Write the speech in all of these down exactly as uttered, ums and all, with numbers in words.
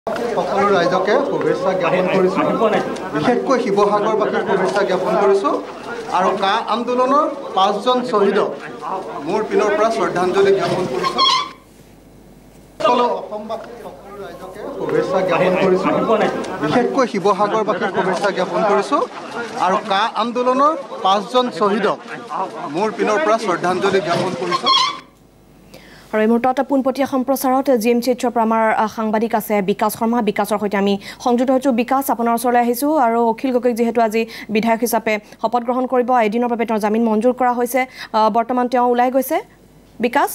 সকলো ৰাইজকে শুভেচ্ছা জ্ঞাপন কৰিছোঁ বিশেষকৈ শিৱসাগৰবাসীক শুভেচ্ছা জ্ঞাপন কৰিছোঁ আৰু কা আন্দোলনৰ পাঁচজন শ্বহীদক মোৰ পিনৰ পৰা শ্ৰদ্ধাঞ্জলি জ্ঞাপন কৰিছোঁ সকলো অসমবাসী সকলো ৰাইজকে শুভেচ্ছা জ্ঞাপন কৰিছোঁ বিশেষকৈ শিৱসাগৰবাসীক শুভেচ্ছা জ্ঞাপন কৰিছোঁ আৰু কা আন্দোলনৰ পাঁচজন শ্বহীদক মোৰ পিনৰ পৰা শ্ৰদ্ধাঞ্জলি জ্ঞাপন কৰিছোঁ। আৰু এই মুহূৰ্তত পোনপটীয়া সম্প্ৰচাৰত জি এম চি এইচৰ পৰা আমাৰ সাংবাদিক আছে বিকাশ শৰ্মা বিকাশৰ সৈতে আমি সংযুক্ত হৈছোঁ। বিকাশ আপোনাৰ ওচৰলৈ আহিছোঁ আৰু অখিল গগৈক যিহেতু আজি বিধায়ক হিচাপে শপত গ্ৰহণ কৰিব এদিনৰ বাবে তেওঁৰ জামিন মঞ্জুৰ কৰা হৈছে বৰ্তমান তেওঁ ওলাই গৈছে বিকাশ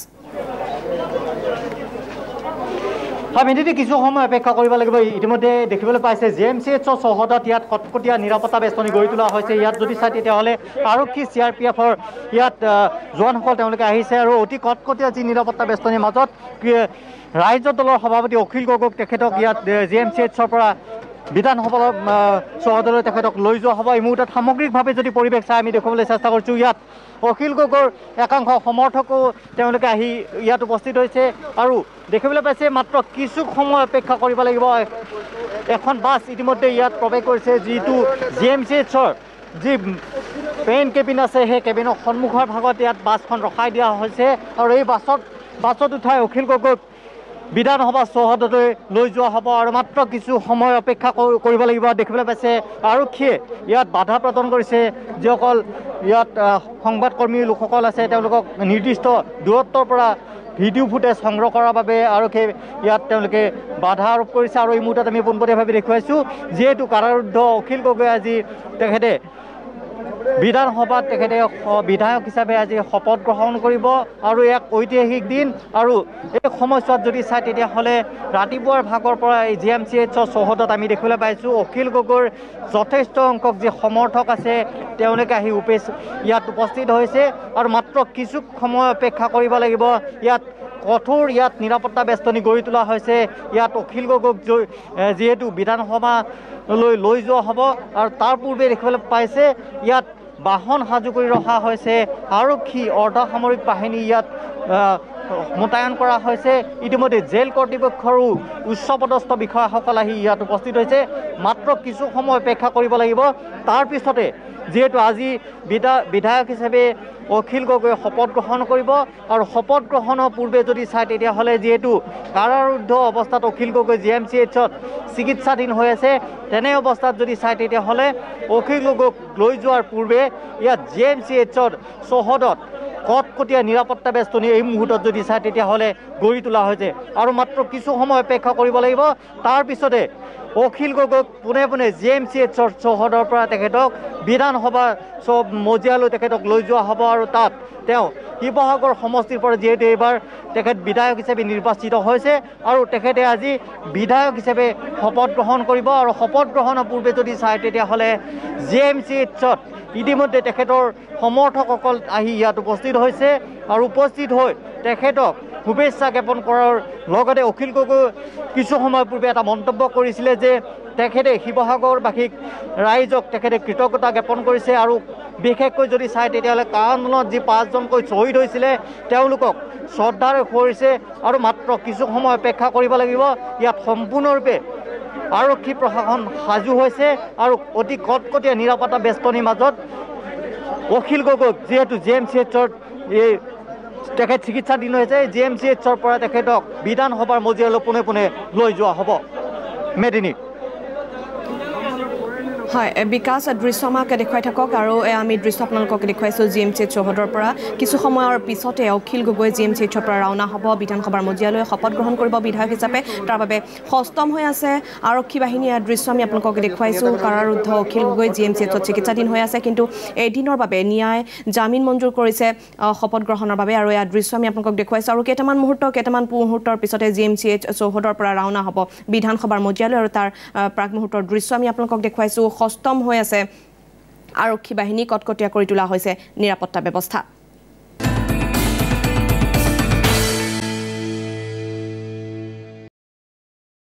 হয় মিনিটে কিছু সময় অপেক্ষা কৰিব লাগিব। ইতিমধ্যে দেখিবলৈ পাইছে জি এম চি এইচৰ চৌহদত ইয়াত কটকটীয়া নিৰাপত্তা বেষ্টনী গঢ়ি তোলা হৈছে। ইয়াত যদি চাই তেতিয়াহ'লে আৰক্ষী চি আৰ পি এফৰ ইয়াত জোৱানসকল তেওঁলোকে আহিছে আৰু অতি কটকটীয়া যি নিৰাপত্তা বেষ্টনীৰ মাজত ৰাইজৰ দলৰ সভাপতি অখিল গগৈক তেখেতক ইয়াত জি এম চি এইচৰ পৰা বিধানসভাৰ চৌহদলৈ তেখেতক লৈ যোৱা হ'ব। এই মুহূৰ্তত সামগ্ৰিকভাৱে যদি পৰিৱেশ চাই আমি দেখুৱাবলৈ চেষ্টা কৰিছোঁ ইয়াত অখিল গগৈৰ একাংশ সমৰ্থকো তেওঁলোকে আহি ইয়াত উপস্থিত হৈছে আৰু দেখিবলৈ পাইছে মাত্ৰ কিছু সময় অপেক্ষা কৰিব লাগিব। এখন বাছ ইতিমধ্যে ইয়াত প্ৰৱেশ কৰিছে যিটো জি এম চি এইচৰ যি মেইন কেবিন আছে সেই কেবিনৰ সন্মুখৰ ভাগত ইয়াত বাছখন ৰখাই দিয়া হৈছে আৰু এই বাছত বাছত উঠাই অখিল গগৈক বিধানসভা চৌহদলৈ লৈ যোৱা হ'ব আৰু মাত্ৰ কিছু সময় অপেক্ষা কৰিব লাগিব। দেখিবলৈ পাইছে আৰক্ষীয়ে ইয়াত বাধা প্ৰদান কৰিছে যিসকল ইয়াত সংবাদকৰ্মী লোকসকল আছে তেওঁলোকক নিৰ্দিষ্ট দূৰত্বৰ পৰা ভিডিঅ' ফুটেজ সংগ্ৰহ কৰাৰ বাবে আৰক্ষীয়ে ইয়াত তেওঁলোকে বাধা আৰোপ কৰিছে আৰু এই মুহূৰ্তত আমি পোনপটীয়াভাৱে দেখুৱাইছোঁ যিহেতু কাৰাৰুদ্ধ অখিল গগৈ আজি তেখেতে বিধানসভাত তেখেতে বিধায়ক হিচাপে আজি শপত গ্ৰহণ কৰিব আৰু এক ঐতিহাসিক দিন আৰু এই সময়ছোৱাত যদি চাই তেতিয়াহ'লে ৰাতিপুৱাৰ ভাগৰ পৰা এই জি এম চি এইচৰ চৌহদত আমি দেখিবলৈ পাইছোঁ অখিল গগৈৰ যথেষ্ট সংখ্যক যি সমৰ্থক আছে তেওঁলোকে আহি উপে ইয়াত উপস্থিত হৈছে আৰু মাত্ৰ কিছু সময় অপেক্ষা কৰিব লাগিব। ইয়াত কঠোৰ ইয়াত নিৰাপত্তা বেষ্টনী গঢ়ি তোলা হৈছে। ইয়াত অখিল গগৈক যিহেতু বিধানসভালৈ লৈ যোৱা হ'ব আৰু তাৰ পূৰ্বে দেখিবলৈ পাইছে ইয়াত বাহন সাজু কৰি ৰখা হৈছে আৰক্ষী অৰ্ধসামৰিক বাহিনী ইয়াত মোতায়েন কৰা হৈছে। ইতিমধ্যে জেল কৰ্তৃপক্ষৰো উচ্চপদস্থ বিষয়াসকল আহি ইয়াত উপস্থিত হৈছে। মাত্ৰ কিছু সময় অপেক্ষা কৰিব লাগিব। তাৰপিছতে যিহেতু আজি বিধা বিধায়ক হিচাপে অখিল গগৈ শপত গ্ৰহণ কৰিব আৰু শপত গ্ৰহণৰ পূৰ্বে যদি চাই তেতিয়াহ'লে যিহেতু কাৰাৰুদ্ধ অৱস্থাত Akhil Gogoi G M C এইচত চিকিৎসাধীন হৈ আছে তেনে অৱস্থাত যদি চাই তেতিয়াহ'লে অখিল গগৈক লৈ যোৱাৰ পূৰ্বে ইয়াত জি এম চি এইচৰ চৌহদত কটকটীয়া নিৰাপত্তা বেষ্টনী এই মুহূৰ্তত যদি চাই তেতিয়াহ'লে গঢ়ি তোলা হৈছে আৰু মাত্ৰ কিছু সময় অপেক্ষা কৰিব লাগিব। তাৰপিছতে অখিল গগৈক পোনে পোনে জি এম চি এইচৰ চৌহদৰ পৰা তেখেতক বিধানসভাৰ চব মজিয়ালৈ তেখেতক লৈ যোৱা হ'ব আৰু তাত তেওঁ শিৱসাগৰ সমষ্টিৰ পৰা যিহেতু এইবাৰ তেখেত বিধায়ক হিচাপে নিৰ্বাচিত হৈছে আৰু তেখেতে আজি বিধায়ক হিচাপে শপত গ্ৰহণ কৰিব আৰু শপত গ্ৰহণৰ পূৰ্বে যদি চাই তেতিয়াহ'লে জি এম চি এইচত ইতিমধ্যে তেখেতৰ সমৰ্থকসকল আহি ইয়াত উপস্থিত হৈছে আৰু উপস্থিত হৈ তেখেতক শুভেচ্ছা জ্ঞাপন কৰাৰ লগতে অখিল গগৈ কিছু সময় পূৰ্বে এটা মন্তব্য কৰিছিলে যে তেখেতে শিৱসাগৰবাসীক ৰাইজক তেখেতে কৃতজ্ঞতা জ্ঞাপন কৰিছে আৰু বিশেষকৈ যদি চাই তেতিয়াহ'লে কা আন্দোলনত যি পাঁচজনকৈ শ্বহীদ হৈছিলে তেওঁলোকক শ্ৰদ্ধাৰে কৰিছে আৰু মাত্ৰ কিছু সময় অপেক্ষা কৰিব লাগিব। ইয়াত সম্পূৰ্ণৰূপে আৰক্ষী প্ৰশাসন সাজু হৈছে আৰু অতি কটকটীয়া নিৰাপত্তা বেষ্টনীৰ মাজত অখিল গগৈক যিহেতু জি এম চি এইচৰ এই তেখেত চিকিৎসাধীন হৈছে জি এম চি এইচৰ পৰা তেখেতক বিধানসভাৰ মজিয়ালৈ পোনে পোনে লৈ যোৱা হ'ব। মেদিনী হয় বিকাশ দৃশ্য আমাক দেখুৱাই থাকক আৰু আমি দৃশ্য আপোনালোকক দেখুৱাইছোঁ জি এম চি এইচ চৌহদৰ পৰা কিছু সময়ৰ পিছতে Akhil Gogoi G M C এইচৰ পৰা ৰাওনা হ'ব বিধানসভাৰ মজিয়ালৈ শপত গ্ৰহণ কৰিব বিধায়ক হিচাপে। তাৰ বাবে সষ্টম হৈ আছে আৰক্ষী বাহিনী। ইয়াৰ দৃশ্য আমি আপোনালোকক দেখুৱাইছোঁ কাৰাৰুদ্ধ Akhil Gogoi G M C এইচত চিকিৎসাধীন হৈ আছে কিন্তু এদিনৰ বাবে ন্যায় জামিন মঞ্জুৰ কৰিছে শপত গ্ৰহণৰ বাবে আৰু ইয়াৰ দৃশ্য আমি আপোনালোকক দেখুৱাইছোঁ আৰু কেইটামান মুহূৰ্ত কেইটামান মুহূৰ্তৰ পিছতে জি এম চি এইচ চৌহদৰ পৰা ৰাওনা হ'ব বিধানসভাৰ মজিয়ালৈ আৰু তাৰ প্ৰাক মুহূৰ্তৰ দৃশ্য আমি আপোনালোকক দেখুৱাইছোঁ। সষ্টম হৈ আছে আৰক্ষী বাহিনী কটকটীয়া কৰি তোলা হৈছে নিৰাপত্তা ব্যৱস্থা।